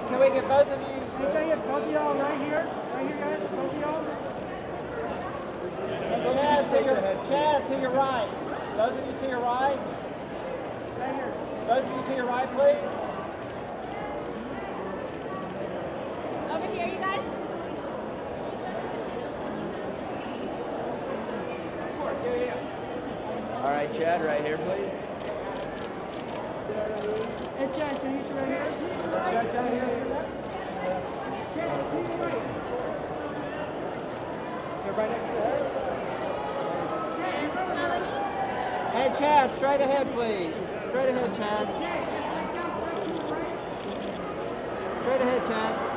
Can we get both of you? Can I get both of y'all right here? Right here, guys? Both of y'all? And Chad to your right. Both of you to your right. Right here. Both of you to your right, please. Over here, you guys. All right, Chad, right here, please. Hey, Chad, can you sit right here? Chad, down here. You're right next to her. Hey, Chad, straight ahead, please. Straight ahead, Chad. Straight ahead, Chad.